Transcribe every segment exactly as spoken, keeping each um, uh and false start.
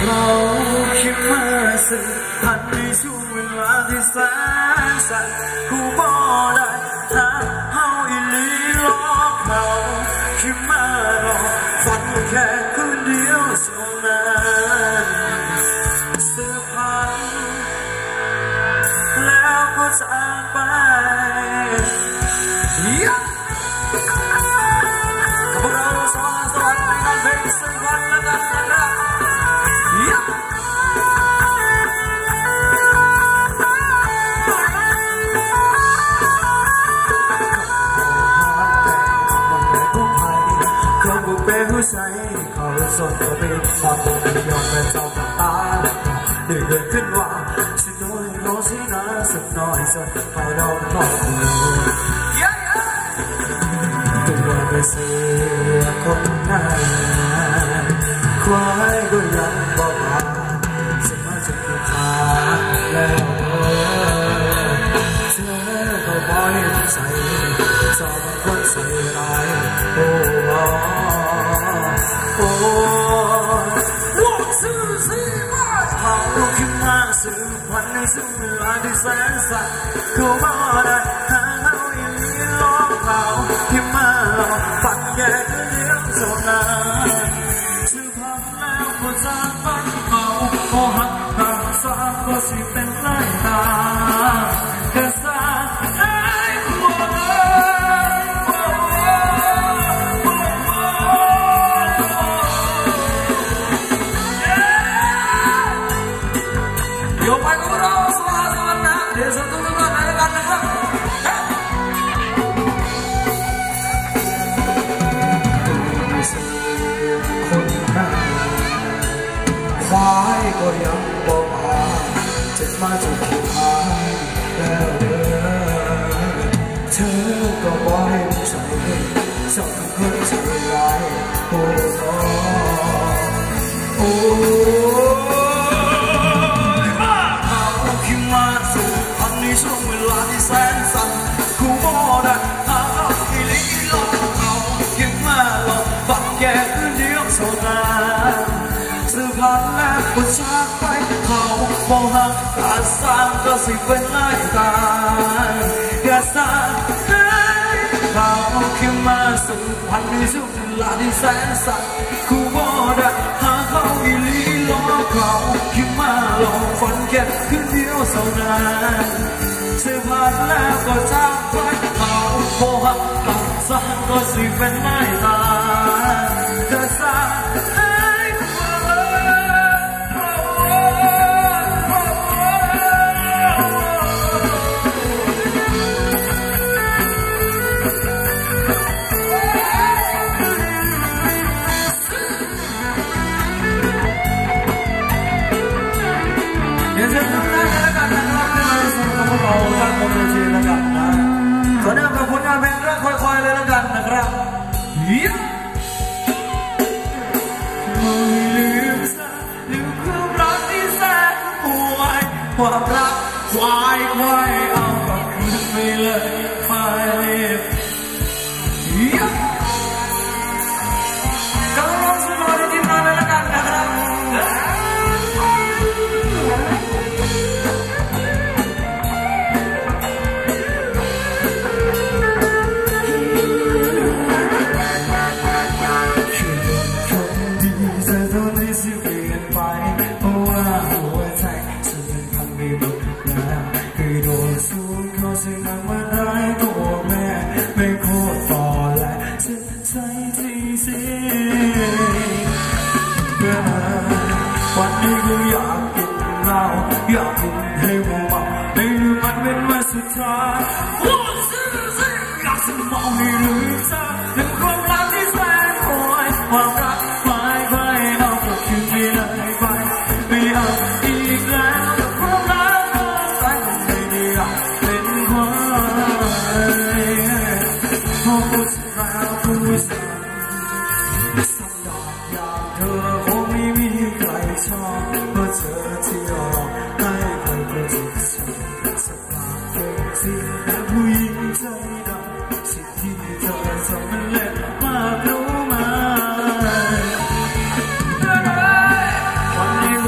เราคิดมาสื่อพันในช่วงเวลาที่แสนสั้นกูบ่ได้หาเฮาอีหลีหลอกเขาคิดมาหลอกฝันแค่คืนเดียวเท่านั้นเสื้อผ้าแล้วก็จากไปพวกเราสวัสดีในการเพลงสักวันละกันนะครับใส่เขาสดก็เป็นความยอมเป็นเจ้าตาเดือดเกิดขึ้นว่าสิน้อยน้อยสินะสักน้อยสักเขาดอกทองตัวไปเสียคนงานควายก็ยังบอกว่าสิมาจะกินขาแล้วเธอก็บอยใส่สองคนใส่ลายโอ้โอ้ว่าสื่อสิว่าเขาคิดมาสื่อวันในช่วงเวลาที่แสนสั้นเขาบ่ได้หาเฮาอีหลีหลอกเขาคิดมาหลอกฝันแค่คืนเดียวเท่านั้นสื่อพันแล้วก็จากไปเขาโอ้หักหักสามก็สิเป็นไรตาแค่สามควายก็ยังบอกว่าเจ็บมาจนขี้หายแล้วเธอก็บอกให้ใจชอบทุกคนใจร้ายโอ้โอ้เขาคิดมาสู่พันในช่วงเวลาที่แสนสั้นกูบอกได้หาเขาอีหลีหลอกเขาคิดมาหลอกฝันแค่คืนเดียวเท่านั้นสื่อพันแล้วก็จากไปเขาบอกหักการสร้างก็สิเป็นไรกันอย่าสร้างให้เขาคิดมาสื่อพันในช่วงเวลาที่แสนสั้นกูบอกได้หาเขาอีหลีหลอกเขาคิดมาหลอกฝันแค่คืนเดียวเท่านั้นสื่อพันแล้วก็จากไปเขาบอกหักการสร้างก็สิเป็นไรกันอย่าสร้างขอแนะนำผลงานเพลงรักค่อยๆเลยแล้วกันนะครับไม่ลืมซะลืมความรักที่แสนห่วยความรักควายควายเอากลับคืนไปเลยไปก็ร้องสุดเลยที่มาเลยแล้วกันนะครับวันนี้กูอยากกินเหล้าอยากกินให้เมาให้ลืมมันเป็นวันสุดท้ายอยากสมองให้ลืมซะถึงความรักที่แสนห่วยความรักไปไปเอากลับคืนไม่ได้ไปไม่เอาอีกแล้วกับความรักของใจไม่ได้อยากเป็นควายพอพูดแล้วพูดซ้ำสัญญาอย่างเธอคงไม่มีใครชอบเมื่อเธอที่ยอมให้ใครก็จิตฉันสักปากเก่งจริงแต่ผู้หญิงใจดำสิ่งที่เธอทำมันเล็กมากรู้ไหมวันนี้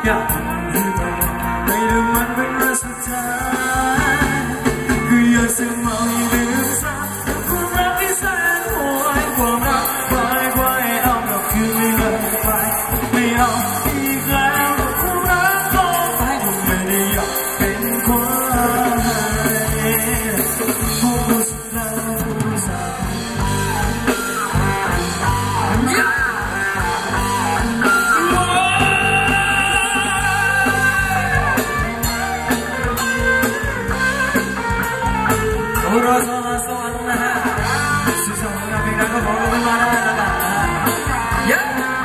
อยากให้ไม่ได้มันเป็นรักสุดท้ายคืออยากจะมองลืมซะความรักที่แสนโหดความรักคอยคอยเอากลับคืนไม่เลยไปไม่เอาอีกแล้วความรักก็ไปคงไม่ได้อยากเป็นคนผู้ผู้สุดแล้วผู้สาวRasa soalnya, susah mengambil aku mau kemana mana, ya.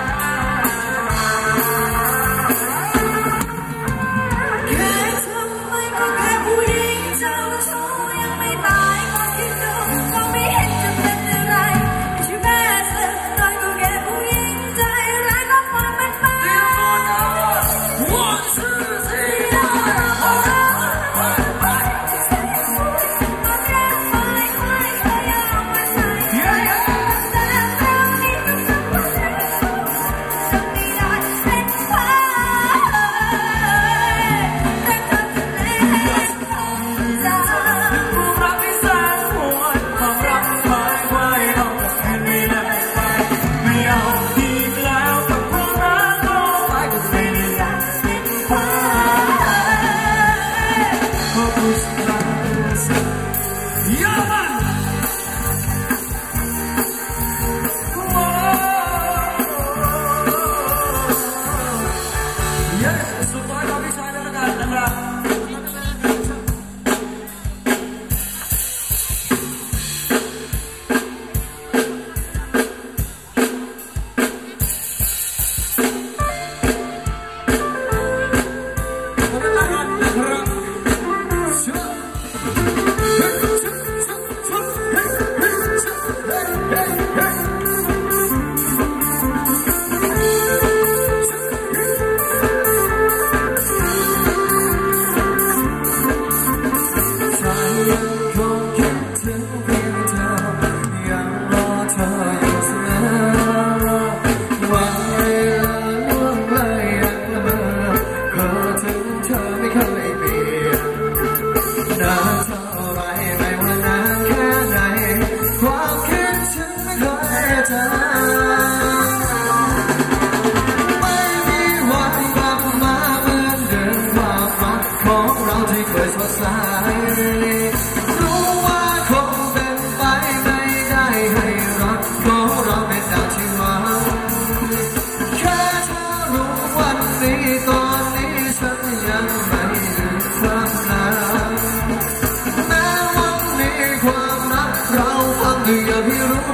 รู้ว่าคงเป็นไปไม่ได้ให้รักของเราเป็นดังที่หวังแค่เธอรู้วันนี้ตอนนี้ฉันยังไม่ลืมความรักแม้วันนี้ความรักเราฟังดูอย่าพี่รู้